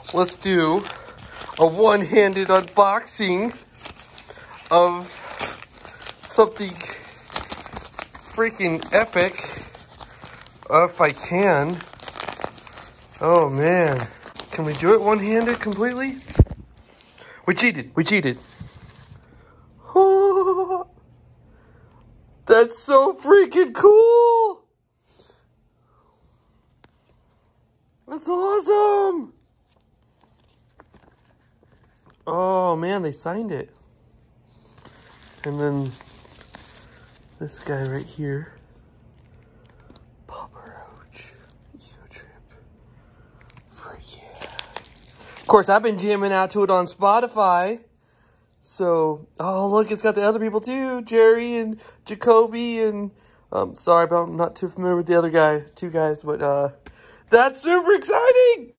let's do a one-handed unboxing of something freaking epic. If I can. Oh, man. Can we do it one-handed completely? We cheated. We cheated. Oh, that's so freaking cool. That's awesome. Oh, man, they signed it. And then this guy right here. Roach. Ego Trip. Freak yeah. Of course, I've been jamming out to it on Spotify. So, oh, look, it's got the other people too. Jerry and Jacoby and, sorry, but I'm not too familiar with the other two guys. But, that's super exciting.